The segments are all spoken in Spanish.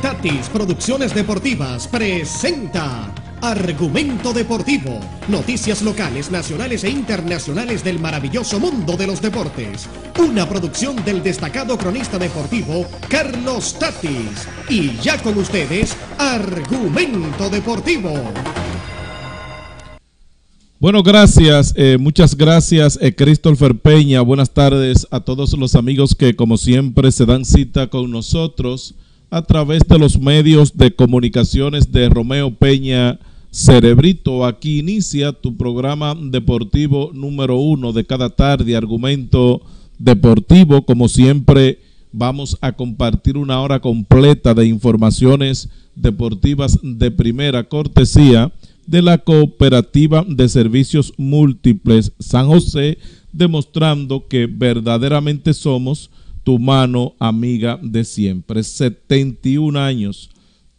Tatis Producciones Deportivas presenta Argumento Deportivo, noticias locales, nacionales e internacionales del maravilloso mundo de los deportes. Una producción del destacado cronista deportivo Carlos Tatis. Y ya con ustedes, Argumento Deportivo. Bueno, gracias, muchas gracias, Christopher Peña. Buenas tardes a todos los amigos que como siempre se dan cita con nosotros a través de los medios de comunicaciones de Romeo Peña Cerebrito. Aquí inicia tu programa deportivo número 1 de cada tarde, Argumento Deportivo. Como siempre, vamos a compartir una hora completa de informaciones deportivas de primera cortesía de la Cooperativa de Servicios Múltiples San José, demostrando que verdaderamente somos tu mano amiga de siempre. 71 años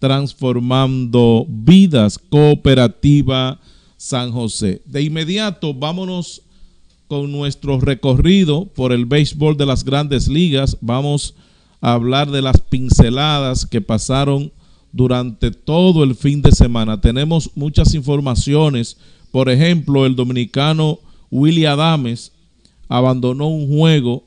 transformando vidas. Cooperativa San José. De inmediato, vámonos con nuestro recorrido por el béisbol de las Grandes Ligas. Vamos a hablar de las pinceladas que pasaron durante todo el fin de semana. Tenemos muchas informaciones. Por ejemplo, el dominicano Willy Adames abandonó un juego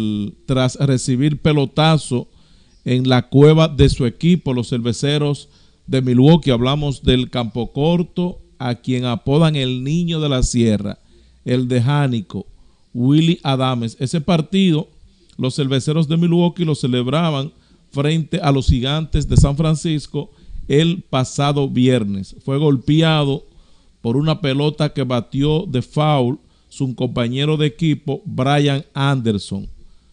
tras recibir pelotazo en la cueva de su equipo, los Cerveceros de Milwaukee. Hablamos del campo corto, a quien apodan el Niño de la Sierra, el de Jánico, Willy Adames. Ese partido, los Cerveceros de Milwaukee lo celebraban frente a los Gigantes de San Francisco el pasado viernes. Fue golpeado por una pelota que batió de foul su compañero de equipo, Brian Anderson.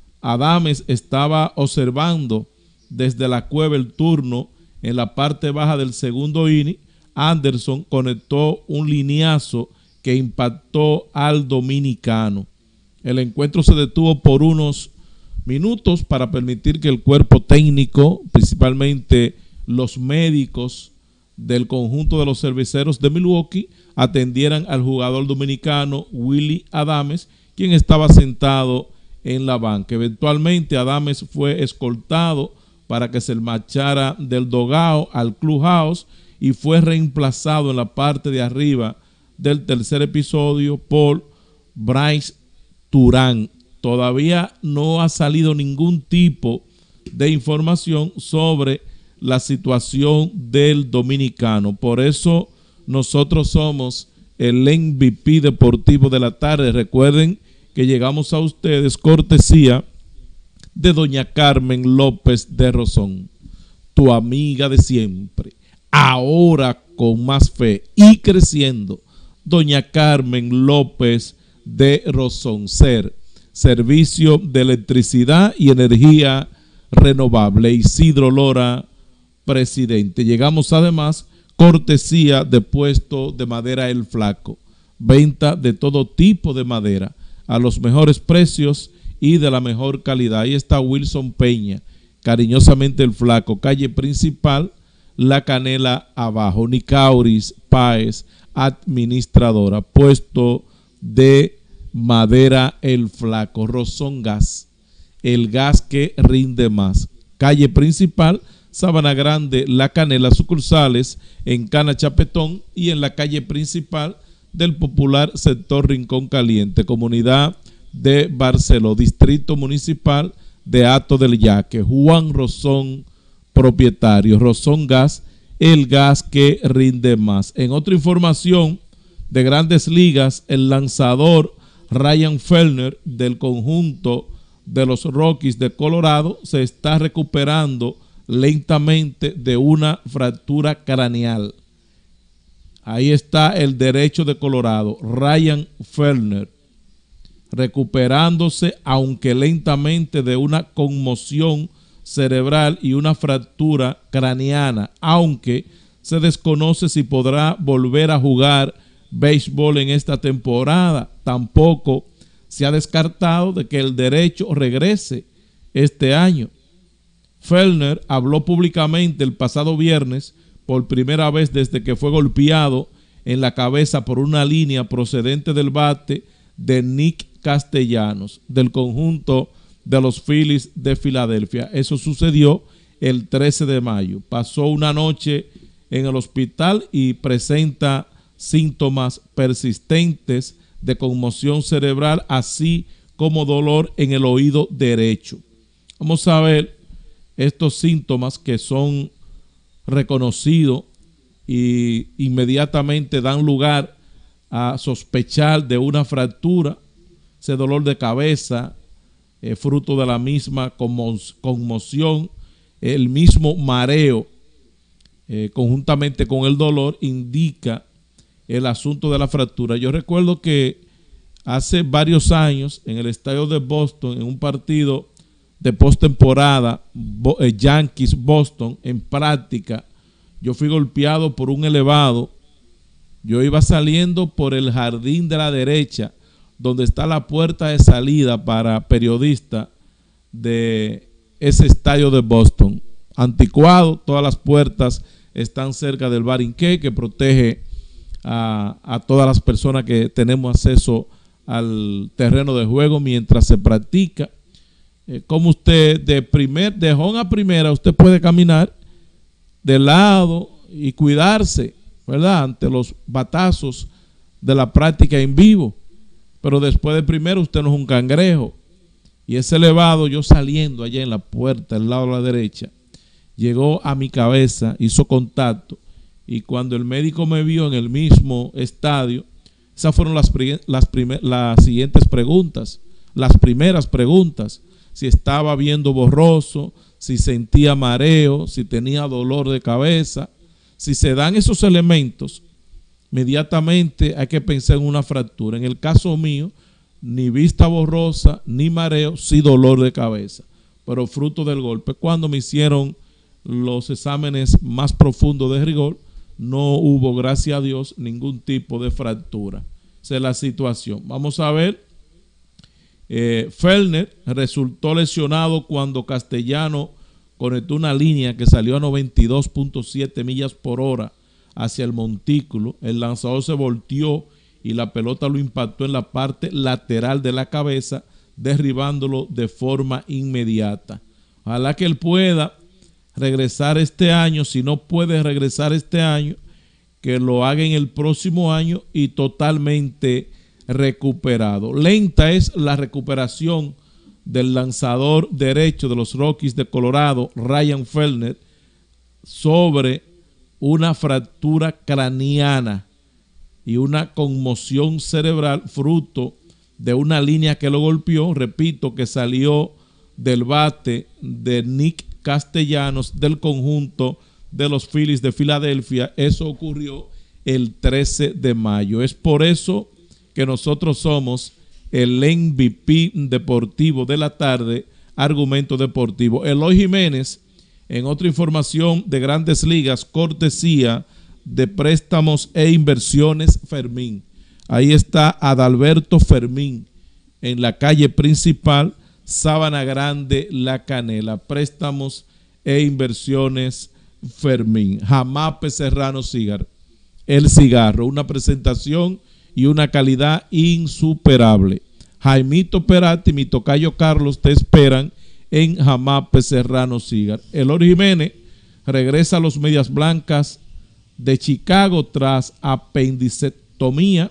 Adames estaba observando desde la cueva el turno en la parte baja del segundo inning. Anderson conectó un lineazo que impactó al dominicano. El encuentro se detuvo por unos minutos para permitir que el cuerpo técnico, principalmente los médicos del conjunto de los Cerveceros de Milwaukee, atendieran al jugador dominicano Willy Adames, quien estaba sentado en la banca. Eventualmente Adames fue escoltado para que se marchara del dugout al clubhouse y fue reemplazado en la parte de arriba del tercer episodio por Bryce Turán. Todavía no ha salido ningún tipo de información sobre la situación del dominicano. Por eso nosotros somos el MVP deportivo de la tarde. Recuerden que llegamos a ustedes cortesía de doña Carmen López de Rosón, tu amiga de siempre, ahora con más fe y creciendo. Doña Carmen López de Rosón, servicio de electricidad y energía renovable. Isidro Lora, presidente. Llegamos además cortesía de Puesto de Madera El Flaco, venta de todo tipo de madera a los mejores precios y de la mejor calidad. Ahí está Wilson Peña, cariñosamente El Flaco, calle principal, La Canela abajo. Nicauris Páez, administradora. Puesto de Madera El Flaco. Rosón Gas, el gas que rinde más. Calle principal, Sabana Grande, La Canela, sucursales en Cana Chapetón y en la calle principal del popular sector Rincón Caliente, comunidad de Barceló, distrito municipal de Hato del Yaque. Juan Rosón, propietario. Rosón Gas, el gas que rinde más. En otra información de Grandes Ligas, el lanzador Ryan Felner del conjunto de los Rockies de Colorado se está recuperando lentamente de una fractura craneal. Ahí está el derecho de Colorado, Ryan Felner, recuperándose aunque lentamente de una conmoción cerebral y una fractura craneana, aunque se desconoce si podrá volver a jugar béisbol en esta temporada. Tampoco se ha descartado de que el derecho regrese este año. Felner habló públicamente el pasado viernes por primera vez desde que fue golpeado en la cabeza por una línea procedente del bate de Nick Castellanos del conjunto de los Phillies de Filadelfia. Eso sucedió el 13 de mayo. Pasó una noche en el hospital y presenta síntomas persistentes de conmoción cerebral, así como dolor en el oído derecho. Vamos a ver estos síntomas que son reconocidos y inmediatamente dan lugar a sospechar de una fractura. Ese dolor de cabeza, fruto de la misma conmoción, el mismo mareo, conjuntamente con el dolor, indica el asunto de la fractura. Yo recuerdo que hace varios años en el estadio de Boston, en un partido de postemporada, Yankees-Boston, en práctica, yo fui golpeado por un elevado. Yo iba saliendo por el jardín de la derecha, donde está la puerta de salida para periodistas de ese estadio de Boston. Anticuado, todas las puertas están cerca del barinqué que protege a todas las personas que tenemos acceso al terreno de juego mientras se practica. Como usted de home a primera, usted puede caminar de lado y cuidarse, ¿verdad?, ante los batazos de la práctica en vivo. Pero después de primero, usted no es un cangrejo. Y ese elevado, yo saliendo allá en la puerta, al lado de la derecha, llegó a mi cabeza, hizo contacto. Y cuando el médico me vio en el mismo estadio, esas fueron las siguientes preguntas. Las primeras preguntas: si estaba viendo borroso, si sentía mareo, si tenía dolor de cabeza. Si se dan esos elementos, inmediatamente hay que pensar en una fractura. En el caso mío, ni vista borrosa, ni mareo, sí dolor de cabeza, pero fruto del golpe. Cuando me hicieron los exámenes más profundos de rigor, no hubo, gracias a Dios, ningún tipo de fractura. Esa es la situación. Vamos a ver. Fellner resultó lesionado cuando Castellano conectó una línea que salió a 92.7 millas por hora hacia el montículo. El lanzador se volteó y la pelota lo impactó en la parte lateral de la cabeza, derribándolo de forma inmediata. Ojalá que él pueda regresar este año. Si no puede regresar este año, que lo haga en el próximo año y totalmente recuperado. Lenta es la recuperación del lanzador derecho de los Rockies de Colorado, Ryan Fellner, sobre una fractura craneana y una conmoción cerebral fruto de una línea que lo golpeó. Repito, que salió del bate de Nick Castellanos del conjunto de los Phillies de Filadelfia. Eso ocurrió el 13 de mayo. Es por eso que nosotros somos el MVP deportivo de la tarde, Argumento Deportivo. Eloy Jiménez, en otra información de Grandes Ligas, cortesía de Préstamos e Inversiones Fermín. Ahí está Adalberto Fermín, en la calle principal, Sabana Grande, La Canela. Préstamos e Inversiones Fermín. Jamape Serrano Cigar, el cigarro, una presentación y una calidad insuperable. Jaimito Perati, mi tocayo Carlos, te esperan en Jamape Serrano Cigar. Eloy Jiménez regresa a los Medias Blancas de Chicago tras apendicectomía.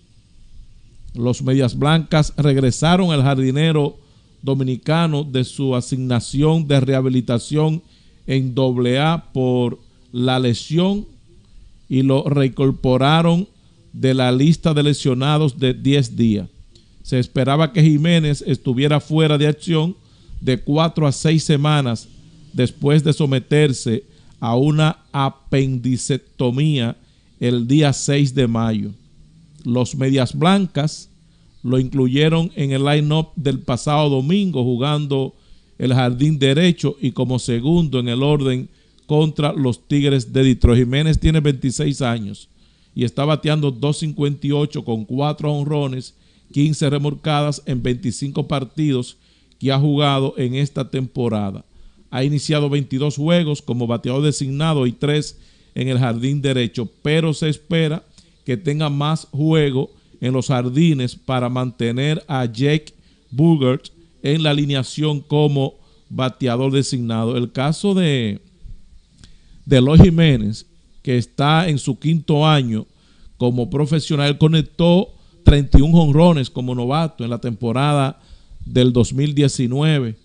Los Medias Blancas regresaron al jardinero dominicano de su asignación de rehabilitación en AA por la lesión y lo reincorporaron de la lista de lesionados de 10 días. Se esperaba que Jiménez estuviera fuera de acción de 4 a 6 semanas después de someterse a una apendicectomía el día 6 de mayo. Los Medias Blancas lo incluyeron en el line-up del pasado domingo, jugando el jardín derecho y como segundo en el orden contra los Tigres de Detroit. Jiménez tiene 26 años y está bateando .258 con 4 jonrones, 15 remolcadas en 25 partidos que ha jugado en esta temporada. Ha iniciado 22 juegos como bateador designado y 3 en el jardín derecho, pero se espera que tenga más juego en los jardines para mantener a Jake Bogert en la alineación como bateador designado. El caso de Eloy Jiménez, que está en su 5º año como profesional, conectó 31 jonrones como novato en la temporada del 2019.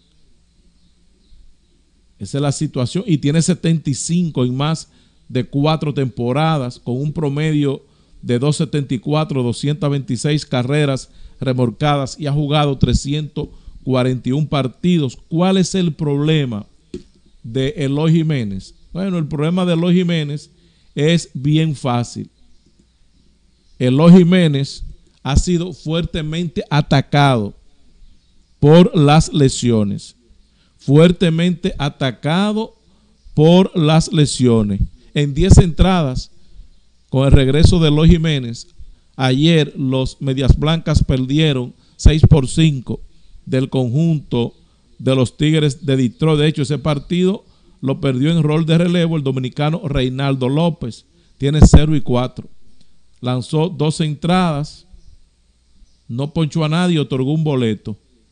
Esa es la situación. Y tiene 75 en más de 4 temporadas, con un promedio de 274, 226 carreras remolcadas y ha jugado 341 partidos. ¿Cuál es el problema de Eloy Jiménez? Bueno, el problema de Eloy Jiménez es bien fácil. Eloy Jiménez ha sido fuertemente atacado por las lesiones. Fuertemente atacado por las lesiones. En 10 entradas, con el regreso de Eloy Jiménez, ayer los Medias Blancas perdieron 6-5 del conjunto de los Tigres de Detroit. De hecho, ese partido lo perdió en rol de relevo el dominicano Reinaldo López. Tiene 0-4. Lanzó 12 entradas, no ponchó a nadie, otorgó un boleto.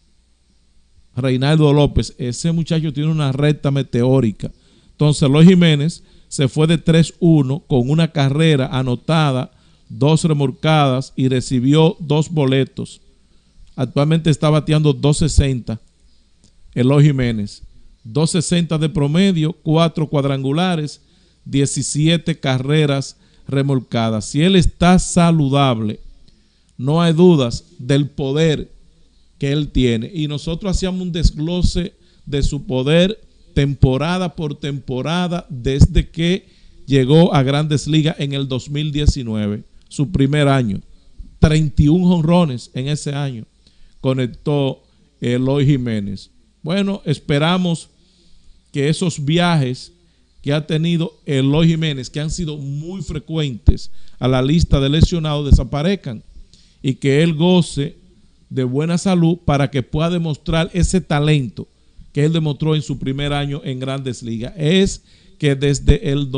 Reinaldo López, ese muchacho tiene una recta meteórica. Entonces, Eloy Jiménez se fue de 3-1 con una carrera anotada, 2 remolcadas y recibió 2 boletos. Actualmente está bateando 260. Eloy Jiménez, 260 de promedio, 4 cuadrangulares, 17 carreras remolcadas. Si él está saludable, no hay dudas del poder que él tiene. Y nosotros hacíamos un desglose de su poder temporada por temporada desde que llegó a Grandes Ligas en el 2019, su primer año. 31 jonrones en ese año conectó Eloy Jiménez. Bueno, esperamos que esos viajes que ha tenido Eloy Jiménez, que han sido muy frecuentes a la lista de lesionados, desaparezcan y que él goce de buena salud para que pueda demostrar ese talento que él demostró en su primer año en Grandes Ligas. Es que desde el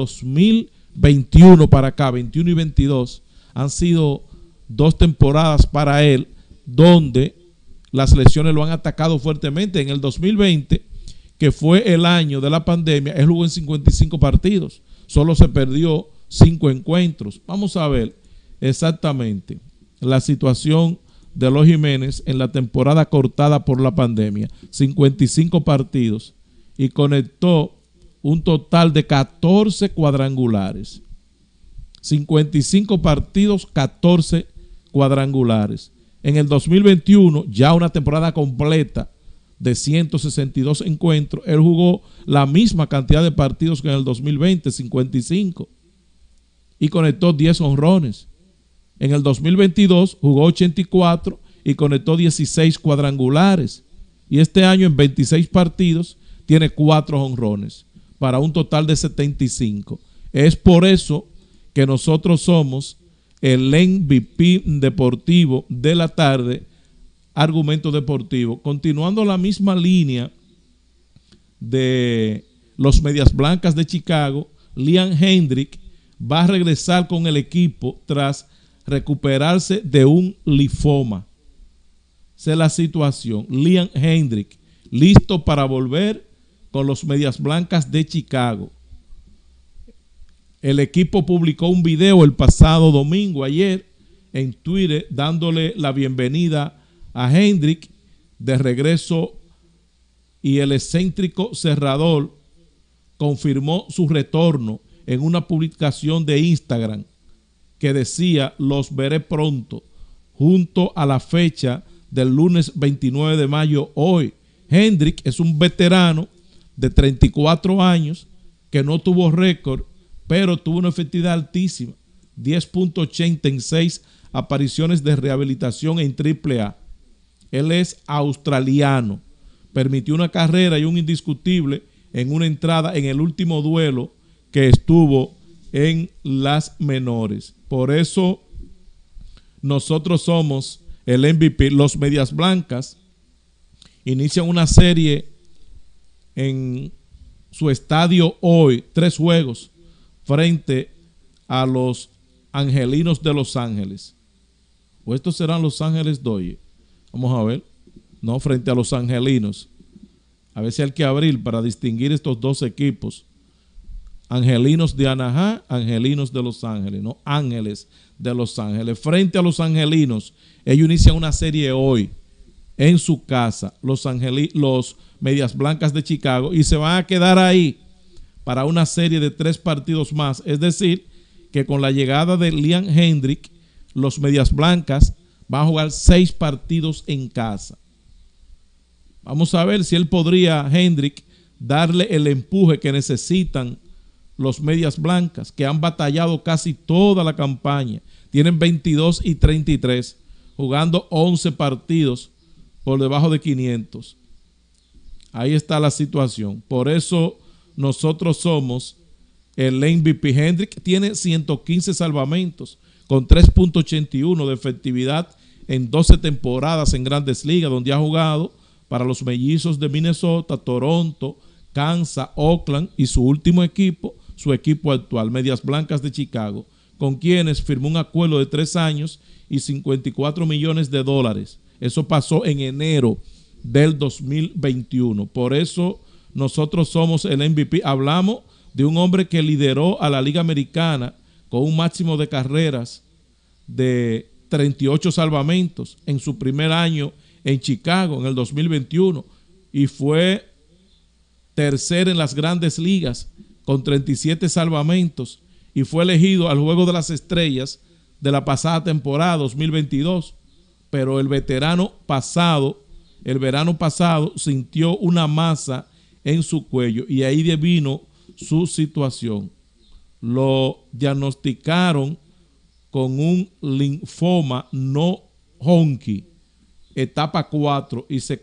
2021 para acá, 21 y 22, han sido 2 temporadas para él donde las lesiones lo han atacado fuertemente. En el 2020, que fue el año de la pandemia, él jugó en 55 partidos, solo se perdió 5 encuentros. Vamos a ver exactamente la situación de Eloy Jiménez en la temporada cortada por la pandemia. 55 partidos y conectó un total de 14 cuadrangulares. 55 partidos, 14 cuadrangulares. En el 2021, ya una temporada completa de 162 encuentros, él jugó la misma cantidad de partidos que en el 2020, 55, y conectó 10 jonrones. En el 2022 jugó 84 y conectó 16 cuadrangulares. Y este año en 26 partidos tiene 4 jonrones para un total de 75. Es por eso que nosotros somos el MVP deportivo de la tarde, Argumento Deportivo. Continuando la misma línea de los Medias Blancas de Chicago, Liam Hendriks va a regresar con el equipo tras recuperarse de un linfoma. Esa es la situación. Liam Hendriks, listo para volver con los Medias Blancas de Chicago. El equipo publicó un video el pasado domingo, ayer, en Twitter, dándole la bienvenida a Hendriks de regreso, y el excéntrico cerrador confirmó su retorno en una publicación de Instagram que decía: los veré pronto, junto a la fecha del lunes 29 de mayo hoy. Hendriks es un veterano de 34 años que no tuvo récord, pero tuvo una efectividad altísima, 10.80 en 6 apariciones de rehabilitación en AAA. Él es australiano, permitió una carrera y un indiscutible en una entrada en el último duelo que estuvo en las menores. Por eso nosotros somos el MVP. Los Medias Blancas inician una serie en su estadio hoy, 3 juegos frente a los Angelinos de Los Ángeles. O estos serán Los Ángeles Dodgers. Vamos a ver. No, frente a los Angelinos. A ver si hay que abrir para distinguir estos dos equipos. Angelinos de Anaheim, Angelinos de Los Ángeles, no Ángeles de Los Ángeles. Frente a los Angelinos, ellos inician una serie hoy en su casa, los Medias Blancas de Chicago, y se van a quedar ahí para una serie de 3 partidos más. Es decir, que con la llegada de Liam Hendriks, los Medias Blancas van a jugar 6 partidos en casa. Vamos a ver si él podría, Hendriks, darle el empuje que necesitan los Medias Blancas, que han batallado casi toda la campaña. Tienen 22 y 33, jugando 11 partidos por debajo de 500. Ahí está la situación. Por eso nosotros somos el MVP. Hendriks tiene 115 salvamentos con 3.81 de efectividad en 12 temporadas en Grandes Ligas, donde ha jugado para los Mellizos de Minnesota, Toronto, Kansas, Oakland y su último equipo, su equipo actual, Medias Blancas de Chicago, con quienes firmó un acuerdo de 3 años y $54 millones. Eso pasó en enero del 2021. Por eso nosotros somos el MVP. Hablamos de un hombre que lideró a la Liga Americana con un máximo de carreras de 38 salvamentos en su primer año en Chicago en el 2021 y fue tercero en las Grandes Ligas con 37 salvamentos y fue elegido al Juego de las Estrellas de la pasada temporada 2022, pero el verano pasado sintió una masa en su cuello y ahí devino su situación. Lo diagnosticaron con un linfoma no Hodgkin, etapa 4, y se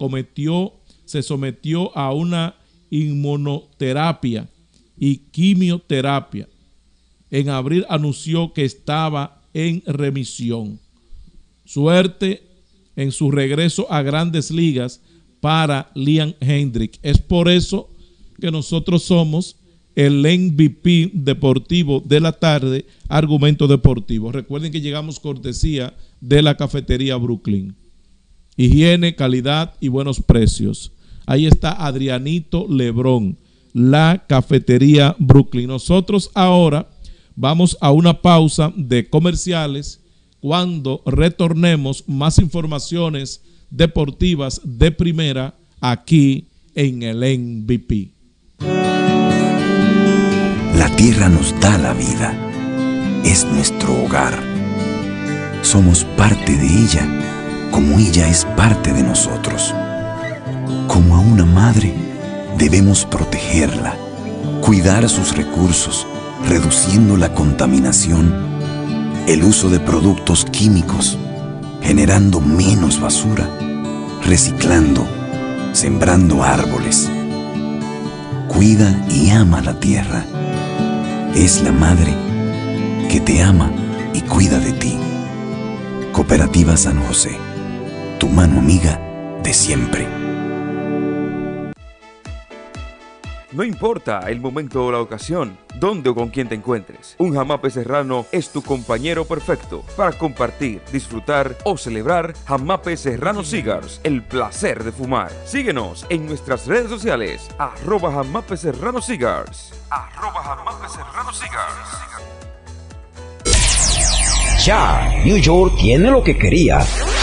sometió a una inmunoterapia y quimioterapia. En abril anunció que estaba en remisión. Suerte en su regreso a Grandes Ligas para Liam Hendriks. Es por eso que nosotros somos el MVP deportivo de la tarde, Argumento Deportivo. Recuerden que llegamos cortesía de la Cafetería Brooklyn. Higiene, calidad y buenos precios. Ahí está Adrianito Lebrón, la Cafetería Brooklyn. Nosotros ahora vamos a una pausa de comerciales. Cuando retornemos, más informaciones deportivas de primera aquí en el MVP. La tierra nos da la vida, es nuestro hogar. Somos parte de ella, como ella es parte de nosotros. Como a una madre, debemos protegerla, cuidar sus recursos, reduciendo la contaminación, el uso de productos químicos, generando menos basura, reciclando, sembrando árboles. Cuida y ama la tierra. Es la madre que te ama y cuida de ti. Cooperativa San José, tu mano amiga de siempre. No importa el momento o la ocasión, dónde o con quién te encuentres, un Jamape Serrano es tu compañero perfecto para compartir, disfrutar o celebrar. Jamape Serrano Cigars, el placer de fumar. Síguenos en nuestras redes sociales, @Jamape Serrano Cigars. @Jamape Serrano Cigars. Ya, New York tiene lo que quería.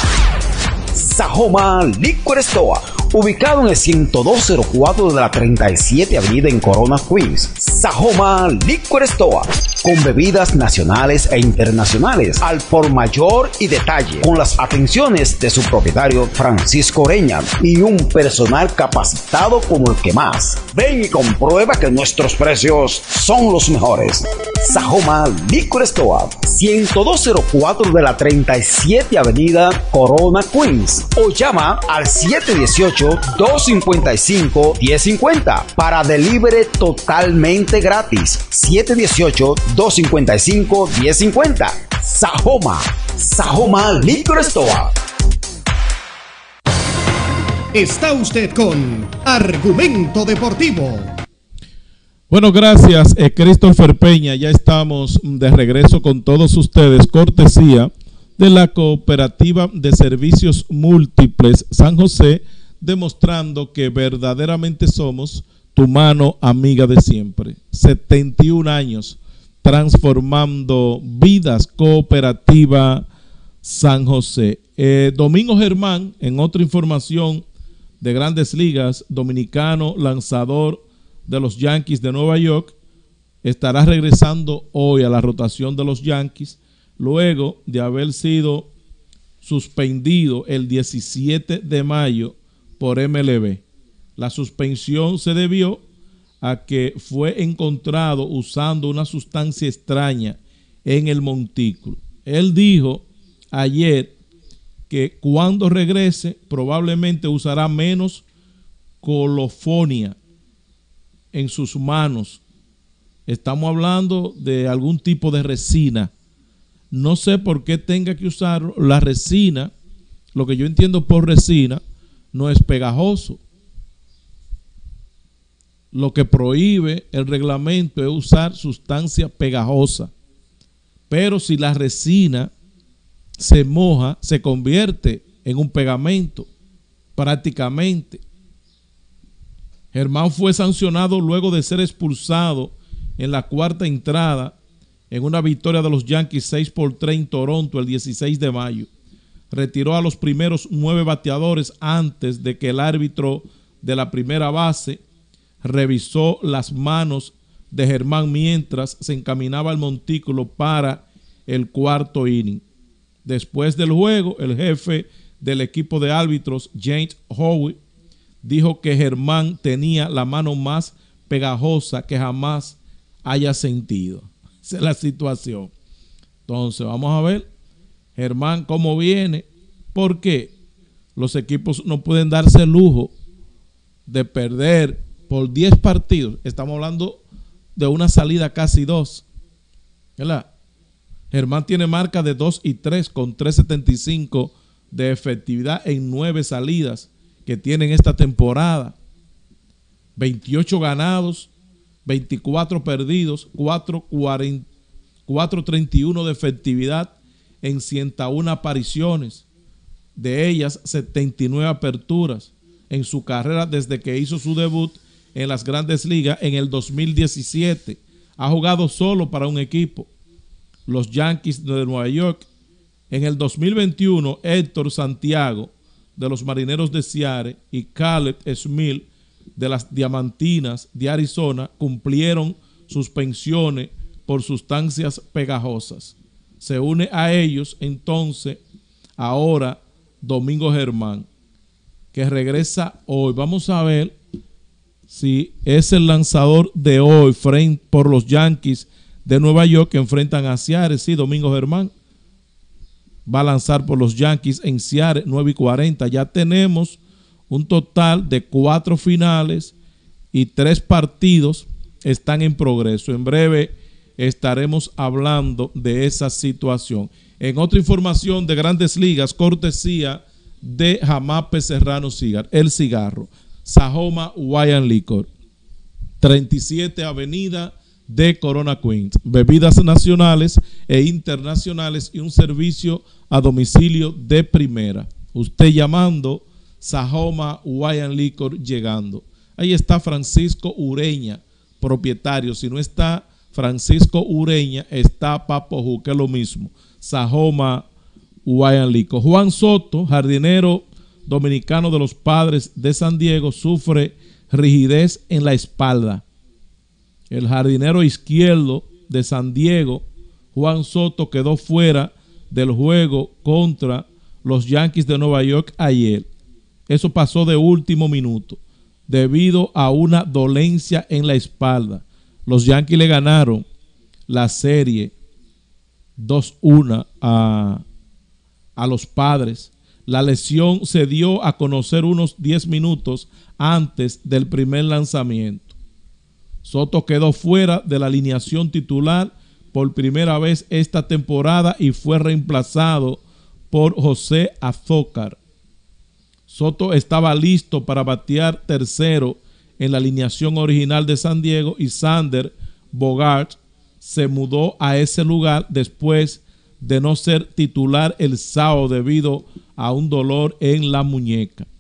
Sajoma Liquor Store, ubicado en el 10204 de la 37 Avenida en Corona, Queens. Sajoma Liquor Store, con bebidas nacionales e internacionales al por mayor y detalle, con las atenciones de su propietario Francisco Oreña y un personal capacitado como el que más. Ven y comprueba que nuestros precios son los mejores. Sajoma Liquor Store, 10204 de la 37 Avenida Corona, Queens. O llama al 718-255-1050 para delivery totalmente gratis. 718-255-1050. Sajoma Liquor Store. Está usted con Argumento Deportivo. Bueno, gracias, Christopher Peña. Ya estamos de regreso con todos ustedes, cortesía de la Cooperativa de Servicios Múltiples San José, demostrando que verdaderamente somos tu mano amiga de siempre. 71 años transformando vidas. Cooperativa San José. Domingo Germán, en otra información de Grandes Ligas, dominicano, lanzador de los Yankees de Nueva York, estará regresando hoy a la rotación de los Yankees, luego de haber sido suspendido el 17 de mayo por MLB. La suspensión se debió a que fue encontrado usando una sustancia extraña en el montículo. Él dijo ayer que cuando regrese probablemente usará menos colofonia en sus manos. Estamos hablando de algún tipo de resina. No sé por qué tenga que usar la resina. Lo que yo entiendo por resina no es pegajoso. Lo que prohíbe el reglamento es usar sustancia pegajosa. Pero si la resina se moja, se convierte en un pegamento prácticamente. Germán fue sancionado luego de ser expulsado en la cuarta entrada en una victoria de los Yankees 6-3 en Toronto el 16 de mayo. Retiró a los primeros 9 bateadores antes de que el árbitro de la primera base revisó las manos de Germán mientras se encaminaba al montículo para el cuarto inning. Después del juego, el jefe del equipo de árbitros, James Howe, dijo que Germán tenía la mano más pegajosa que jamás haya sentido. Esa es la situación. Entonces, vamos a ver Germán cómo viene, porque los equipos no pueden darse el lujo de perder por 10 partidos. Estamos hablando de una salida casi 2, ¿verdad? Germán tiene marca de 2-3 con 3.75 de efectividad en 9 salidas que tienen esta temporada. 28 ganados, 24 perdidos, 4.31 de efectividad en 101 apariciones. De ellas, 79 aperturas en su carrera desde que hizo su debut en las Grandes Ligas en el 2017. Ha jugado solo para un equipo, los Yankees de Nueva York. En el 2021, Héctor Santiago de los Marineros de Seattle y Caleb Smith de las Diamantinas de Arizona cumplieron suspensiones por sustancias pegajosas. Se une a ellos entonces ahora Domingo Germán, que regresa hoy. Vamos a ver si es el lanzador de hoy frente por los Yankees de Nueva York que enfrentan a Seattle. Sí, Domingo Germán va a lanzar por los Yankees en Seattle, 9:40. Ya tenemos un total de 4 finales y 3 partidos están en progreso. En breve estaremos hablando de esa situación. En otra información de Grandes Ligas, cortesía de Jamape Serrano Cigar, el cigarro, Sajoma Wine Liquor, 37 Avenida de Corona Queens, bebidas nacionales e internacionales y un servicio a domicilio de primera. Usted llamando, Sajoma Wine Liquor llegando. Ahí está Francisco Ureña, propietario. Si no está Francisco Ureña, está Papo, que es lo mismo. Sajoma Wine Liquor. Juan Soto, jardinero dominicano de los Padres de San Diego, sufre rigidez en la espalda. El jardinero izquierdo de San Diego, Juan Soto, quedó fuera del juego contra los Yankees de Nueva York ayer. Eso pasó de último minuto debido a una dolencia en la espalda. Los Yankees le ganaron la serie 2-1 a los Padres. La lesión se dio a conocer unos 10 minutos antes del primer lanzamiento. Soto quedó fuera de la alineación titular por primera vez esta temporada y fue reemplazado por José Azócar. Soto estaba listo para batear tercero en la alineación original de San Diego y Sander Bogart se mudó a ese lugar después de no ser titular el sábado debido a un dolor en la muñeca.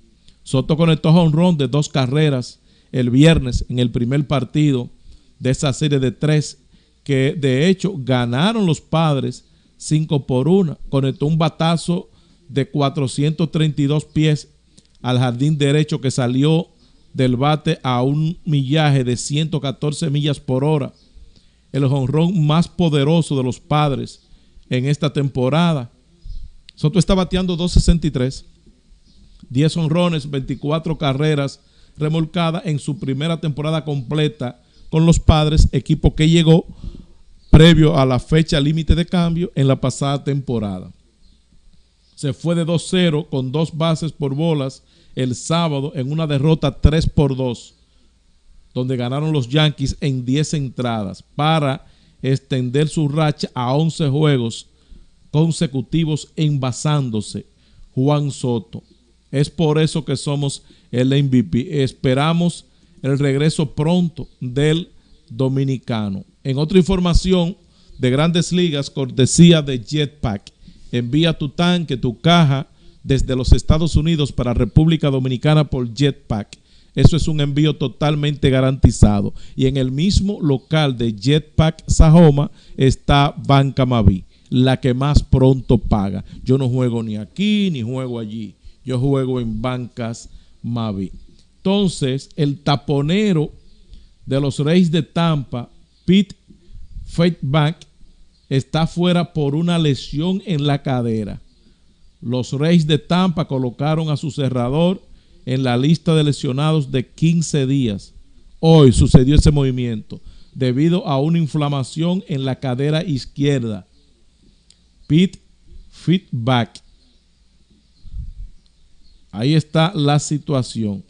Soto conectó jonrón de 2 carreras el viernes en el primer partido de esa serie de 3, que de hecho ganaron los Padres 5-1. Conectó un batazo de 432 pies al jardín derecho que salió del bate a un millaje de 114 millas por hora. El jonrón más poderoso de los Padres en esta temporada. Soto está bateando 2.63, 10 jonrones, 24 carreras remolcadas en su primera temporada completa con los Padres, equipo que llegó previo a la fecha límite de cambio en la pasada temporada. Se fue de 2-0 con 2 bases por bolas el sábado en una derrota 3-2, donde ganaron los Yankees en 10 entradas para extender su racha a 11 juegos consecutivos envasándose Juan Soto. Es por eso que somos el MVP. Esperamos el regreso pronto del dominicano. En otra información de Grandes Ligas, cortesía de Jetpack, envía tu tanque, tu caja desde los Estados Unidos para República Dominicana por Jetpack. Eso es un envío totalmente garantizado. Y en el mismo local de Jetpack Sajoma está Banca Maví, la que más pronto paga. Yo no juego ni aquí ni juego allí. Yo juego en Bancas Maví. Entonces, el taponero de los Reyes de Tampa, Pete Fairbank, está fuera por una lesión en la cadera. Los Reyes de Tampa colocaron a su cerrador en la lista de lesionados de 15 días. Hoy sucedió ese movimiento debido a una inflamación en la cadera izquierda. Pete Fairbank. Ahí está la situación.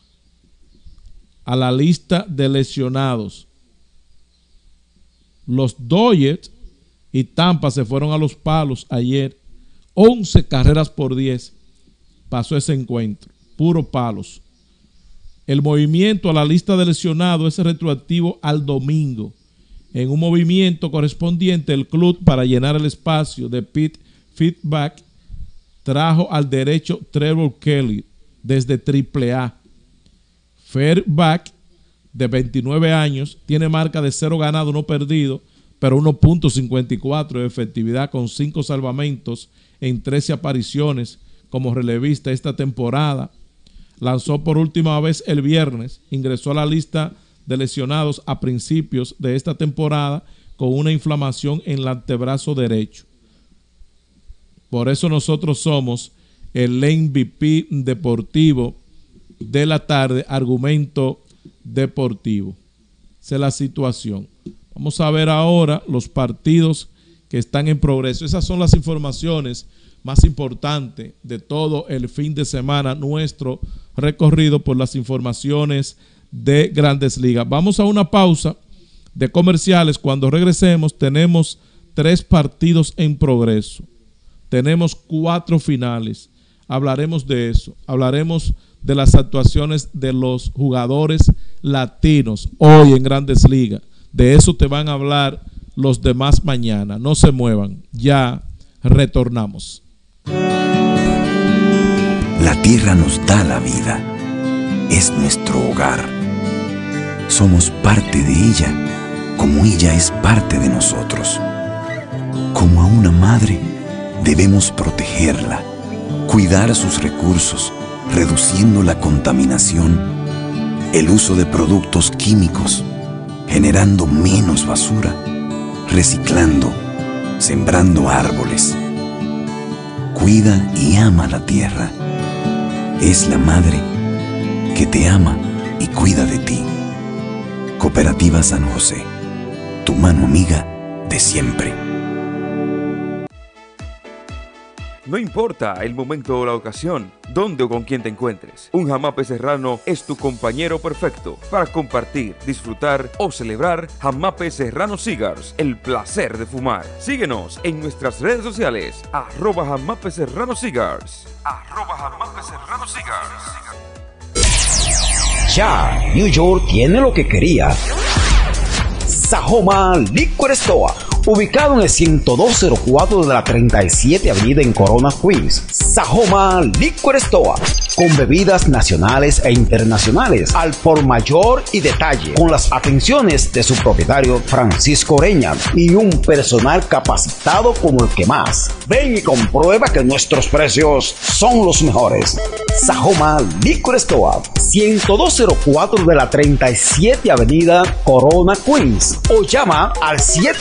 A la lista de lesionados. Los Dodgers y Tampa se fueron a los palos ayer. 11 carreras por 10 pasó ese encuentro. Puro palos. El movimiento a la lista de lesionados es retroactivo al domingo. En un movimiento correspondiente, el club, para llenar el espacio de Pete Fairbank, trajo al derecho Trevor Kelly desde AAA. Fairbank, de 29 años, tiene marca de 0 ganado, 1 perdido, pero 1.54 de efectividad con 5 salvamentos en 13 apariciones como relevista esta temporada. Lanzó por última vez el viernes, ingresó a la lista de lesionados a principios de esta temporada con una inflamación en el antebrazo derecho. Por eso nosotros somos el MVP deportivo de la tarde, argumento deportivo. Esa es la situación. Vamos a ver ahora los partidos que están en progreso. Esas son las informaciones más importantes de todo el fin de semana, nuestro recorrido por las informaciones de Grandes Ligas. Vamos a una pausa de comerciales. Cuando regresemos tenemos 3 partidos en progreso. Tenemos 4 finales. Hablaremos de eso. Hablaremos de las actuaciones de los jugadores latinos hoy en Grandes Ligas. De eso te van a hablar los demás mañana. No se muevan. Ya retornamos. La tierra nos da la vida. Es nuestro hogar. Somos parte de ella, como ella es parte de nosotros. Como a una madre, debemos protegerla, cuidar sus recursos, reduciendo la contaminación, el uso de productos químicos, generando menos basura, reciclando, sembrando árboles. Cuida y ama la tierra. Es la madre que te ama y cuida de ti. Cooperativa San José, tu mano amiga de siempre. No importa el momento o la ocasión, dónde o con quién te encuentres, un Jamape Serrano es tu compañero perfecto para compartir, disfrutar o celebrar Jamape Serrano Cigars, el placer de fumar. Síguenos en nuestras redes sociales, @Jamape Serrano Cigars. @Jamape Serrano Cigars. Ya, New York tiene lo que quería. Sajoma Liquor Store, ubicado en el 10204 de la 37 Avenida en Corona, Queens. Sajoma Liquor Store, con bebidas nacionales e internacionales al por mayor y detalle, con las atenciones de su propietario Francisco Oreña y un personal capacitado como el que más. Ven y comprueba que nuestros precios son los mejores. Sajoma Liquor Store, 10204 de la 37 Avenida Corona, Queens, o llama al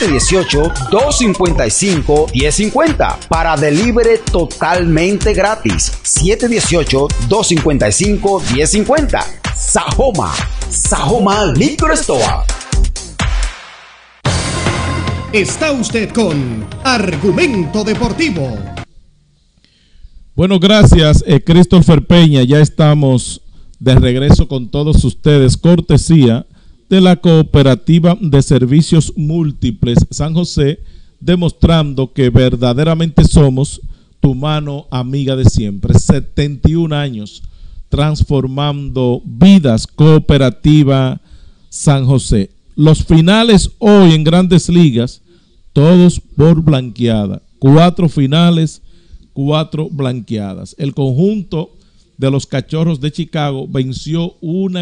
718-255-1050 para delivery totalmente gratis. 718-255-1050. Sajoma Liquor Store. Está usted con Argumento Deportivo. Bueno, gracias, Christopher Peña. Ya estamos de regreso con todos ustedes, cortesía de la Cooperativa de Servicios Múltiples San José, demostrando que verdaderamente somos tu mano amiga de siempre. 71 años transformando vidas. Cooperativa San José. Los finales hoy en Grandes Ligas, todos por blanqueada. 4 finales, 4 blanqueadas. El conjunto de los Cachorros de Chicago venció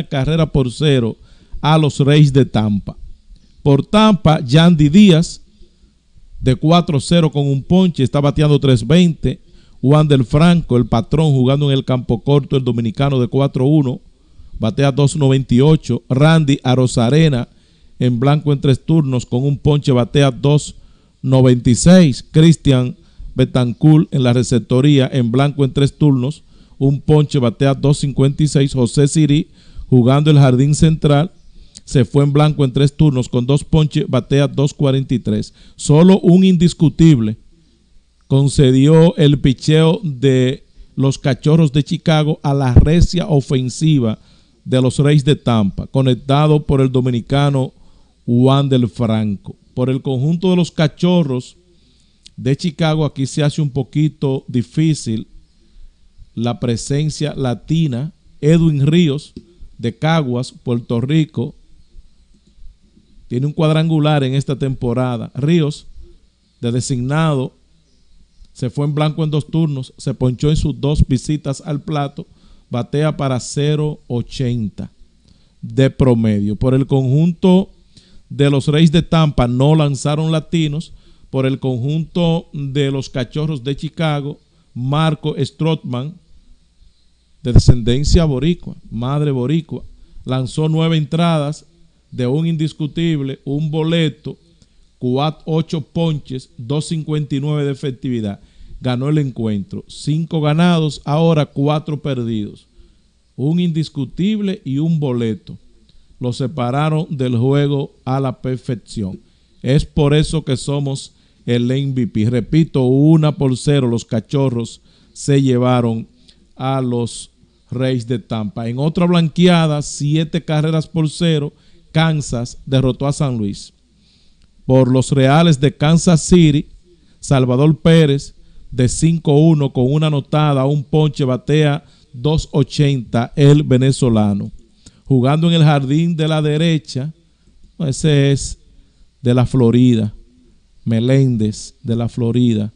1-0 a los Reyes de Tampa. Por Tampa, Yandy Díaz de 4-0 con un ponche, está bateando 320. Wander Franco, el patrón, jugando en el campo corto, el dominicano, de 4-1, batea 298. Randy Arozarena, en blanco en 3 turnos, con un ponche, batea 296. Cristian Betancourt en la receptoría, en blanco en 3 turnos, un ponche, batea 256. José Sirí, jugando el jardín central, se fue en blanco en 3 turnos con 2 ponches, batea 243. Solo un indiscutible concedió el picheo de los Cachorros de Chicago a la recia ofensiva de los Reyes de Tampa, conectado por el dominicano Wander Franco. Por el conjunto de los Cachorros de Chicago, aquí se hace un poquito difícil la presencia latina. Edwin Ríos, de Caguas, Puerto Rico, tiene un cuadrangular en esta temporada. Ríos, de designado, se fue en blanco en 2 turnos, se ponchó en sus 2 visitas al plato, batea para 0.80 de promedio. Por el conjunto de los Reyes de Tampa no lanzaron latinos. Por el conjunto de los Cachorros de Chicago, Marco Strootman, de descendencia boricua, madre boricua, lanzó 9 entradas de un indiscutible, un boleto, 8 ponches, 2.59 de efectividad. Ganó el encuentro. 5 ganados, ahora 4 perdidos. Un indiscutible y un boleto. Lo separaron del juego a la perfección. Es por eso que somos el MVP. Repito, 1-0 los Cachorros se llevaron a los Reyes de Tampa. En otra blanqueada, 7-0, Kansas derrotó a San Luis. Por los Reales de Kansas City, Salvador Pérez, de 5-1 con una anotada, un ponche, batea 2.80 el venezolano. Jugando en el jardín de la derecha, ese es de la Florida, Meléndez de la Florida.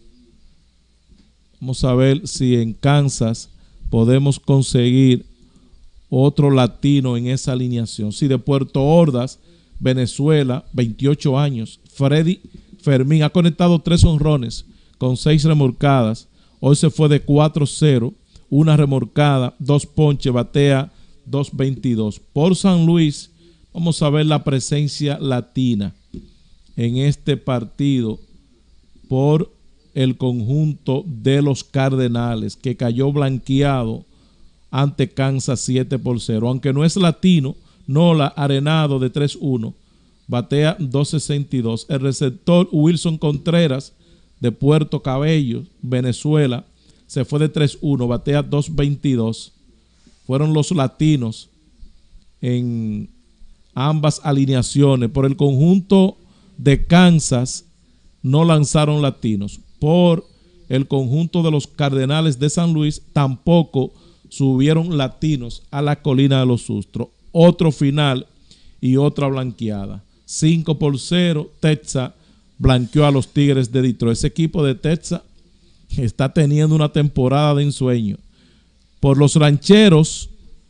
Vamos a ver si en Kansas podemos conseguir otro latino en esa alineación. Si de Puerto Ordaz, Venezuela, 28 años, Freddy Fermín ha conectado 3 honrones con 6 remolcadas. Hoy se fue de 4-0, una remolcada, 2 ponches, batea 2.22. Por San Luis, vamos a ver la presencia latina en este partido por el conjunto de los Cardenales, que cayó blanqueado ante Kansas 7-0. Aunque no es latino, Nola Arenado, de 3-1, batea 2.62. El receptor Wilson Contreras, de Puerto Cabello, Venezuela, se fue de 3-1, batea 2.22. Fueron los latinos en ambas alineaciones. Por el conjunto de Kansas no lanzaron latinos. Por el conjunto de los Cardenales de San Luis tampoco subieron latinos a la Colina de los Sustros. Otro final y otra blanqueada. 5-0, Texas blanqueó a los Tigres de Detroit. Ese equipo de Texas está teniendo una temporada de ensueño. Por los Rancheros,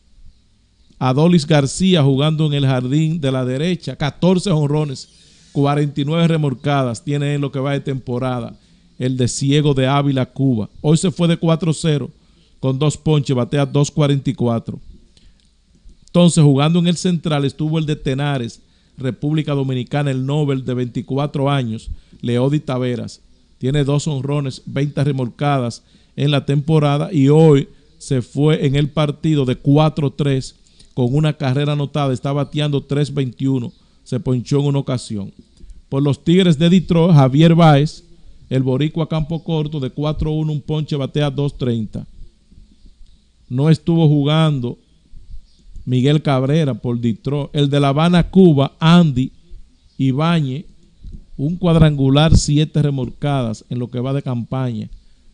Adolis García jugando en el jardín de la derecha, 14 jonrones, 49 remolcadas, tiene en lo que va de temporada. El de Ciego de Ávila, Cuba. Hoy se fue de 4-0 con 2 ponches, batea 2.44. Entonces, jugando en el central estuvo el de Tenares, República Dominicana, el Nobel de 24 años, Leody Taveras. Tiene 2 honrones, 20 remolcadas en la temporada y hoy se fue en el partido de 4-3 con una carrera anotada. Está bateando 3.21. Se ponchó en una ocasión. Por los Tigres de Detroit, Javier Báez, el boricua campo corto, de 4-1, un ponche, batea 2.30. No estuvo jugando Miguel Cabrera por Detroit. El de La Habana, Cuba, Andy Ibáñez, un cuadrangular, 7 remolcadas en lo que va de campaña.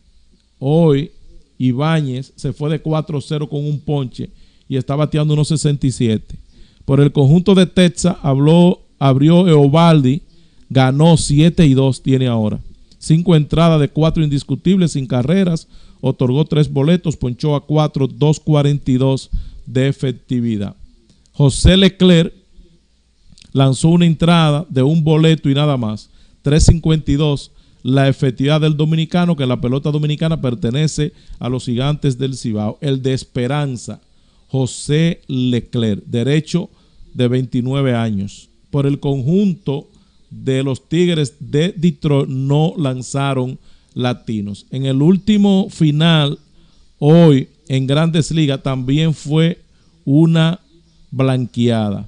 Hoy Ibáñez se fue de 4-0 con un ponche y está bateando unos 67. Por el conjunto de Texas abrió Eovaldi, ganó 7-2, tiene ahora 5 entradas de 4 indiscutibles sin carreras, otorgó 3 boletos, ponchó a 4, 2.42 de efectividad. José Leclerc lanzó una entrada de un boleto y nada más, 3.52 la efectividad del dominicano, que la pelota dominicana pertenece a los Gigantes del Cibao. El de Esperanza, José Leclerc, derecho, de 29 años. Por el conjunto de los Tigres de Detroit no lanzaron latinos. En el último final, hoy en Grandes Ligas, también fue una blanqueada.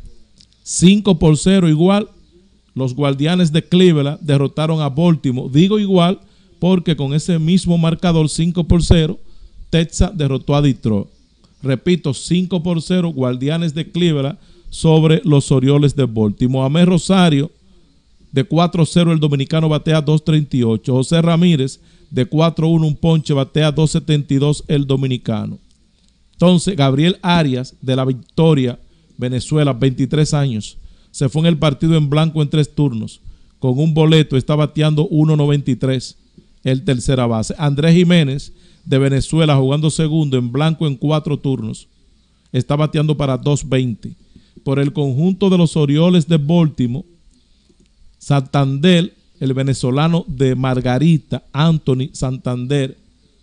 5-0 igual. Los Guardianes de Cleveland derrotaron a Baltimore. Digo igual porque con ese mismo marcador, 5-0, Texas derrotó a Detroit. Repito, 5-0, Guardianes de Cleveland sobre los Orioles de Baltimore. Amé Rosario, de 4-0, el dominicano, batea 2.38. José Ramírez, de 4-1, un ponche, batea 2.72 el dominicano. Entonces, Gabriel Arias, de la Victoria, Venezuela, 23 años. Se fue en el partido en blanco en 3 turnos. Con un boleto está bateando 1.93 el tercera base. Andrés Jiménez de Venezuela jugando segundo en blanco en 4 turnos. Está bateando para 2.20. Por el conjunto de los Orioles de Baltimore, Santander, el venezolano de Margarita, Anthony Santander.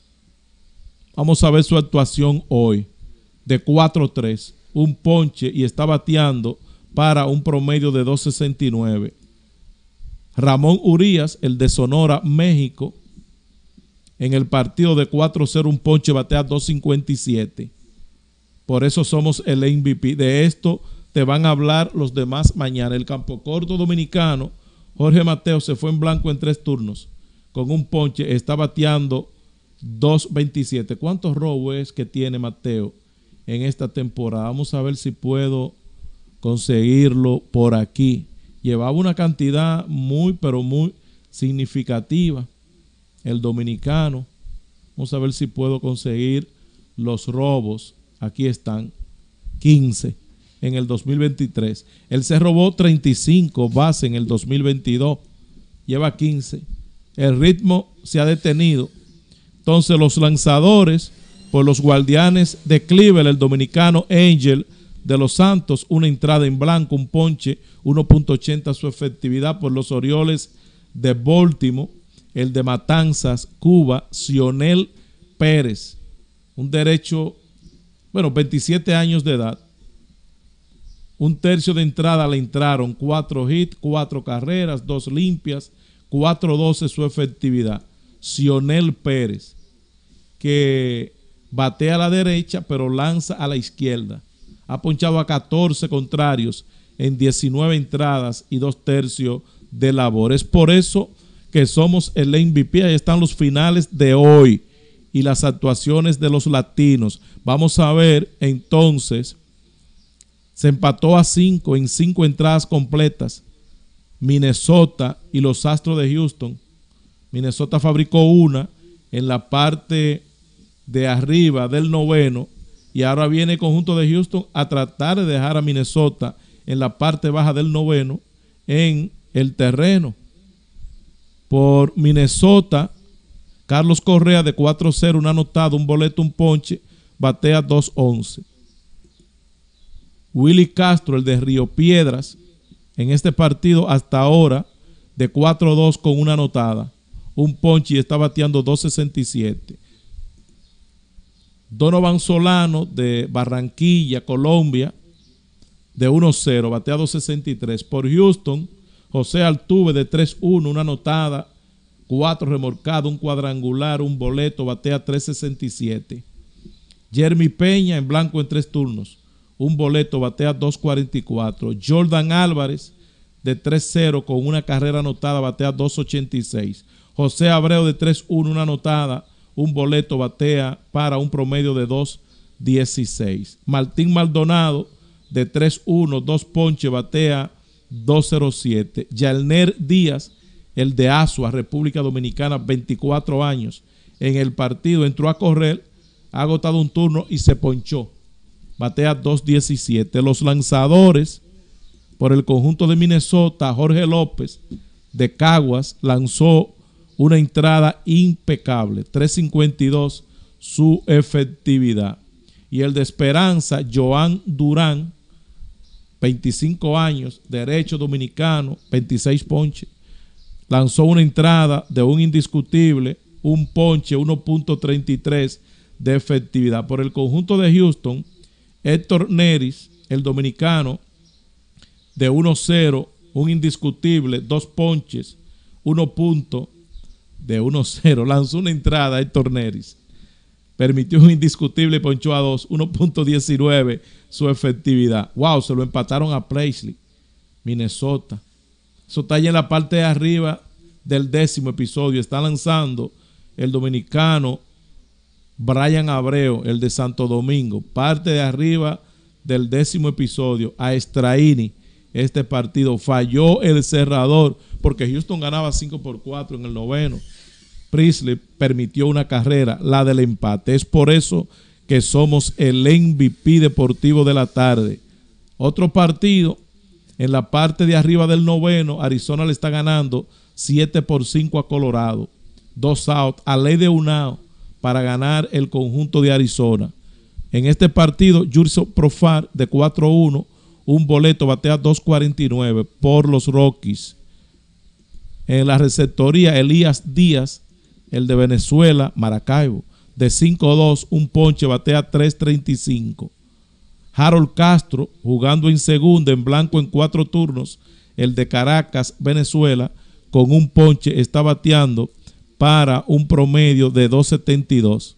Vamos a ver su actuación hoy. De 4-3, un ponche y está bateando para un promedio de 2.69. Ramón Urias, el de Sonora, México, en el partido de 4-0, un ponche, batea 2.57. Por eso somos el MVP. De esto te van a hablar los demás mañana. El campo corto dominicano, Jorge Mateo, se fue en blanco en 3 turnos. Con un ponche, está bateando 2.27. ¿Cuántos robos es que tiene Mateo en esta temporada? Vamos a ver si puedo conseguirlo por aquí. Llevaba una cantidad muy, pero muy significativa el dominicano. Vamos a ver si puedo conseguir los robos. Aquí están, 15 en el 2023. Él se robó 35 bases en el 2022. Lleva 15. El ritmo se ha detenido. Entonces los lanzadores, por los Guardianes de Cleveland, el dominicano Angel de los Santos, una entrada en blanco, un ponche, 1.80 su efectividad. Por los Orioles de Baltimore, el de Matanzas, Cuba, Cionel Pérez, un derecho, 27 años de edad. Un tercio de entrada le entraron, 4 hits, 4 carreras, 2 limpias, 4.12 su efectividad. Cionel Pérez, que batea a la derecha, pero lanza a la izquierda. Ha ponchado a 14 contrarios en 19 entradas y 2 tercios de labor. Es por eso que somos el MVP. Ahí están los finales de hoy y las actuaciones de los latinos. Vamos a ver entonces. Se empató a 5 en 5 entradas completas. Minnesota y los Astros de Houston. Minnesota fabricó una en la parte de arriba del noveno. Y ahora viene el conjunto de Houston a tratar de dejar a Minnesota en la parte baja del noveno en el terreno. Por Minnesota, Carlos Correa de 4-0, una anotada, un boleto, un ponche, batea 2-11. Willy Castro, el de Río Piedras, en este partido hasta ahora de 4-2 con una anotada, un ponche y está bateando 2.67. Donovan Solano de Barranquilla, Colombia, de 1-0, batea 2.63. Por Houston, José Altuve de 3-1, una anotada, 4 remolcados, un cuadrangular, un boleto, batea 3.67. Jeremy Peña en blanco en 3 turnos, un boleto, batea 2.44. Jordan Álvarez de 3-0 con una carrera anotada, batea 2.86. José Abreu de 3-1, una anotada, un boleto, batea para un promedio de 2.16. Martín Maldonado de 3-1, 2 ponches, batea 2.07. Yalner Díaz, el de Asua, República Dominicana, 24 años. En el partido entró a correr, ha agotado un turno y se ponchó. Batea 2.17. Los lanzadores por el conjunto de Minnesota, Jorge López de Caguas lanzó una entrada impecable, 3.52 su efectividad. Y el de Esperanza, Joan Durán, 25 años, derecho dominicano, 26 ponches, lanzó una entrada de un indiscutible, un ponche, 1.33 de efectividad. Por el conjunto de Houston, Héctor Neris, el dominicano, de 1-0, un indiscutible, 2 ponches, 1.0, lanzó una entrada a Héctor Neris, permitió un indiscutible y ponchó a 2, 1.19 su efectividad. Wow, se lo empataron a Paisley, Minnesota. Eso está allá en la parte de arriba del 10º episodio. Está lanzando el dominicano Brian Abreu, el de Santo Domingo, parte de arriba del 10º episodio, a Straini. Este partido falló el cerrador porque Houston ganaba 5-4 en el 9º. Paisley permitió una carrera, la del empate. Es por eso que somos el MVP deportivo de la tarde. Otro partido en la parte de arriba del 9º, Arizona le está ganando 7-5 a Colorado. 2 out, a ley de un out para ganar el conjunto de Arizona. En este partido, Jurickson Profar de 4-1, un boleto, batea 2.49 por los Rockies. En la receptoría, Elías Díaz, el de Venezuela, Maracaibo, de 5-2, un ponche, batea 3.35. Harold Castro, jugando en segunda, en blanco en 4 turnos, el de Caracas, Venezuela, con un ponche, está bateando para un promedio de 2.72.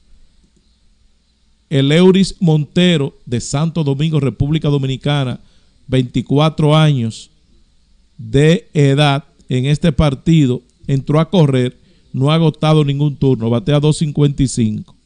El Euris Montero, de Santo Domingo, República Dominicana, 24 años de edad, en este partido entró a correr, no ha agotado ningún turno, batea 2.55.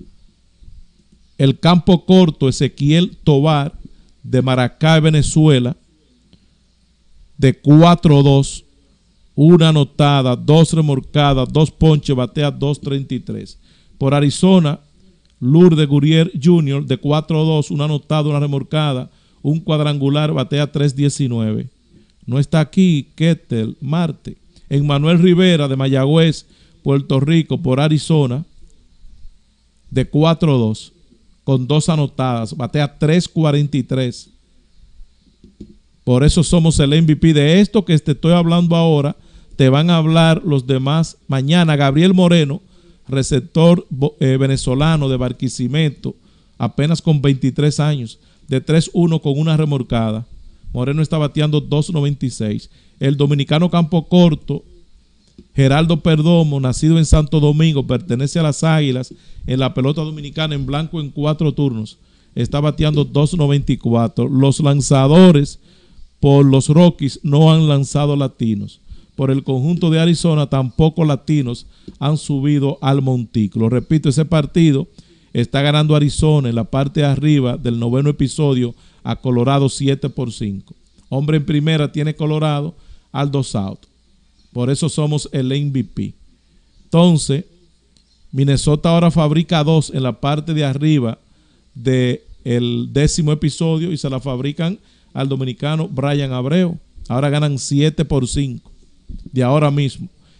El campo corto, Ezequiel Tobar, de Maracay, Venezuela, de 4-2, una anotada, 2 remolcadas, 2 ponches, batea 2.33. Por Arizona, Lourdes Gurriel Jr., de 4-2, una anotada, una remolcada, un cuadrangular, batea 3.19. No está aquí Ketel Marte. En Manuel Rivera, de Mayagüez, Puerto Rico, por Arizona, de 4-2, con 2 anotadas, batea 3.43. Por eso somos el MVP. De esto que te estoy hablando ahora, te van a hablar los demás mañana. Gabriel Moreno, receptor venezolano de Barquisimeto, apenas con 23 años, de 3-1 con una remolcada. Moreno está bateando 2.96. El dominicano campo corto, Geraldo Perdomo, nacido en Santo Domingo, pertenece a las Águilas en la pelota dominicana, en blanco en 4 turnos, está bateando 2.94. Los lanzadores por los Rockies no han lanzado latinos. Por el conjunto de Arizona tampoco latinos han subido al montículo. Repito, ese partido está ganando Arizona en la parte de arriba del 9º episodio a Colorado 7-5. Hombre en primera tiene Colorado al 2 out. Por eso somos el MVP. Entonces, Minnesota ahora fabrica 2 en la parte de arriba del 10º episodio y se la fabrican al dominicano Brian Abreu. Ahora ganan 7-5 de ahora mismo.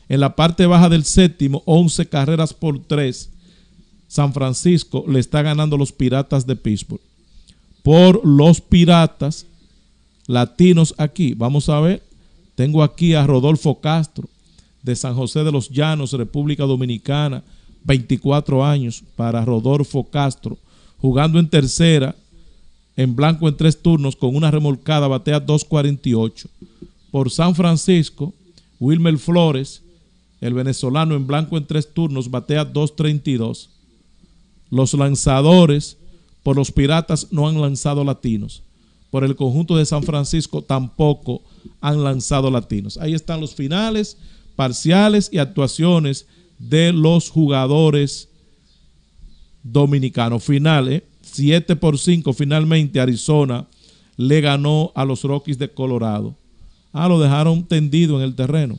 En la parte baja del séptimo, 11 carreras por 3, San Francisco le está ganando a los Piratas de Pittsburgh. Por los Piratas latinos aquí, vamos a ver, tengo aquí a Rodolfo Castro de San José de los Llanos, República Dominicana, 24 años para Rodolfo Castro, jugando en tercera, en blanco en 3 turnos, con una remolcada, batea 2.48. Por San Francisco, Wilmer Flores, el venezolano, en blanco en 3 turnos, batea 2.32. Los lanzadores por los Piratas no han lanzado latinos. Por el conjunto de San Francisco tampoco han lanzado latinos. Ahí están los finales, parciales y actuaciones de los jugadores dominicanos. Finales, 7-5, finalmente Arizona le ganó a los Rockies de Colorado. Lo dejaron tendido en el terreno.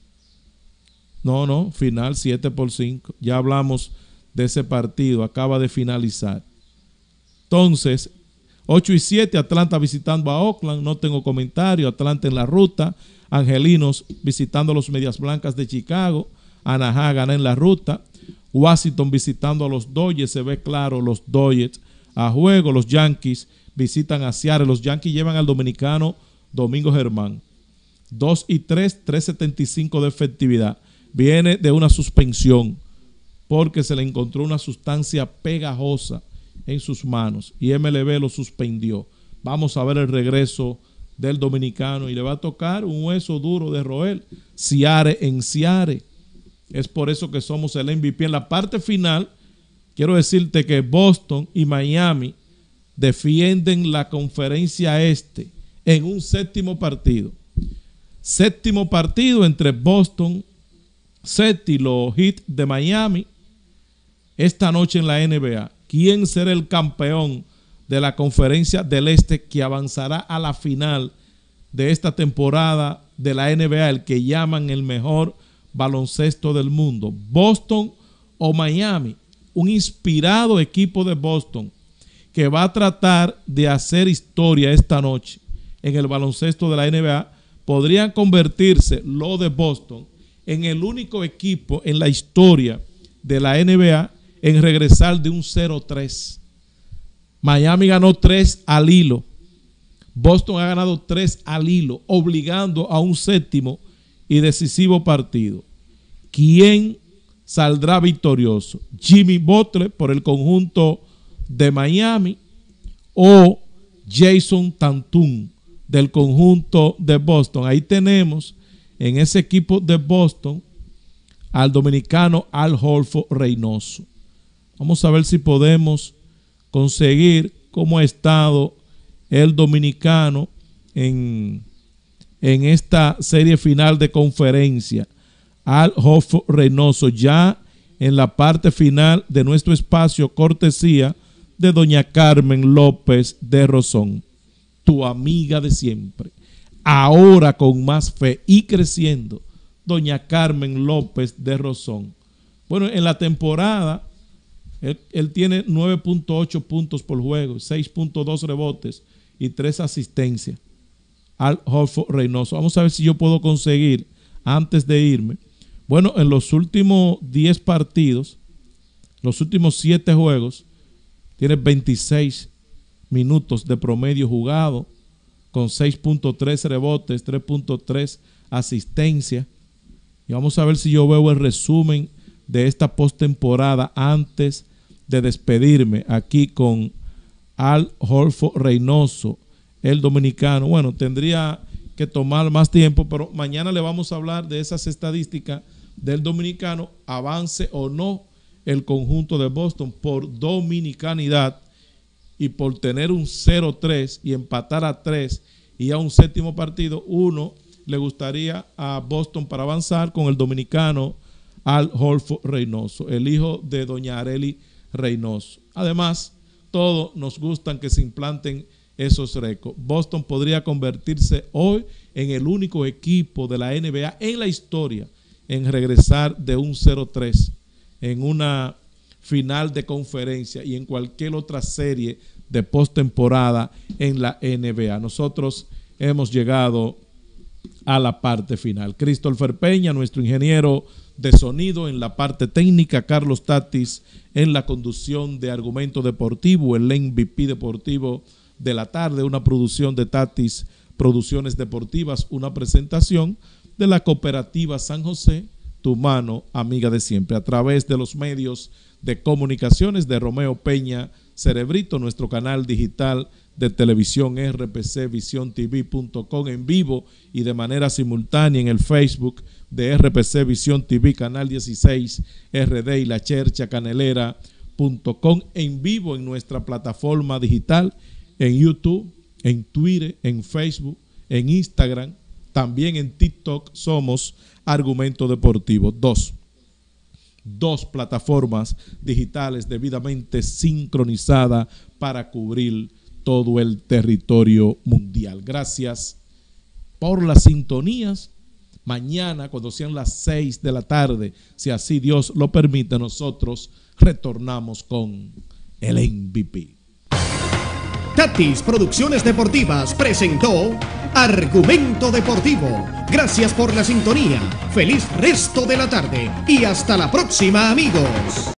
No, final 7-5. Ya hablamos de ese partido, acaba de finalizar. Entonces, 8-7, Atlanta visitando a Oakland, no tengo comentario. Atlanta en la ruta, Angelinos visitando a los Medias Blancas de Chicago, Anaheim gana en la ruta, Washington visitando a los Dodgers, se ve claro los Dodgers a juego. Los Yankees visitan a Seattle, los Yankees llevan al dominicano Domingo Germán, 2-3, 3.75 de efectividad, viene de una suspensión porque se le encontró una sustancia pegajosa en sus manos y MLB lo suspendió. Vamos a ver el regreso del dominicano y le va a tocar un hueso duro de roer, Ciare en Ciare. Es por eso que somos el MVP. En la parte final, quiero decirte que Boston y Miami defienden la conferencia este en un séptimo partido. Séptimo partido entre Boston, Celtics y los Heat de Miami. Esta noche en la NBA, ¿quién será el campeón de la conferencia del este que avanzará a la final de esta temporada de la NBA, el que llaman el mejor baloncesto del mundo? ¿Boston o Miami? Un inspirado equipo de Boston que va a tratar de hacer historia esta noche en el baloncesto de la NBA. Podrían convertirse lo de Boston en el único equipo en la historia de la NBA en regresar de un 0-3. Miami ganó 3 al hilo. Boston ha ganado 3 al hilo, obligando a un séptimo y decisivo partido. ¿Quién saldrá victorioso? ¿Jimmy Butler por el conjunto de Miami o Jason Tatum del conjunto de Boston? Ahí tenemos en ese equipo de Boston al dominicano Al Horford Reynoso. Vamos a ver si podemos conseguir cómo ha estado el dominicano en esta serie final de conferencia. Al Horford Reynoso ya en la parte final de nuestro espacio, cortesía de doña Carmen López de Rosón, tu amiga de siempre, ahora con más fe y creciendo, doña Carmen López de Rosón. Bueno, en la temporada él tiene 9.8 puntos por juego, 6.2 rebotes y 3 asistencias. Al Horford Reynoso. Vamos a ver si yo puedo conseguir antes de irme. Bueno, en los últimos 10 partidos, los últimos 7 juegos, tiene 26 minutos de promedio jugado, con 6.3 rebotes, 3.3 asistencia. Y vamos a ver si yo veo el resumen de esta postemporada antes de despedirme aquí con Al Horford Reynoso, el dominicano. Bueno, tendría que tomar más tiempo, pero mañana le vamos a hablar de esas estadísticas del dominicano, avance o no el conjunto de Boston por dominicanidad y por tener un 0-3 y empatar a 3 y a un séptimo partido. Uno le gustaría a Boston para avanzar con el dominicano Al Horford Reynoso, el hijo de doña Arely Reynoso. Además, todos nos gustan que se implanten esos récords. Boston podría convertirse hoy en el único equipo de la NBA en la historia en regresar de un 0-3 en una final de conferencia y en cualquier otra serie de postemporada en la NBA. Nosotros hemos llegado a la parte final. Christopher Peña, nuestro ingeniero de sonido, en la parte técnica, Carlos Tatis en la conducción de Argumento Deportivo, el MVP deportivo de la tarde, una producción de Tatis Producciones Deportivas, una presentación de la Cooperativa San José, tu mano amiga de siempre, a través de los medios de comunicaciones de Romeo Peña Cerebrito, nuestro canal digital de televisión rpcvisiontv.com en vivo y de manera simultánea en el Facebook de RPC Visión TV, Canal 16 RD y la Chercha Canelera.com, en vivo en nuestra plataforma digital, en YouTube, en Twitter, en Facebook, en Instagram, también en TikTok somos Argumento Deportivo. Dos plataformas digitales debidamente sincronizadas para cubrir todo el territorio mundial. Gracias por las sintonías. Mañana, cuando sean las 6 de la tarde, si así Dios lo permite, nosotros retornamos con el MVP. Tatis Producciones Deportivas presentó Argumento Deportivo. Gracias por la sintonía. Feliz resto de la tarde y hasta la próxima, amigos.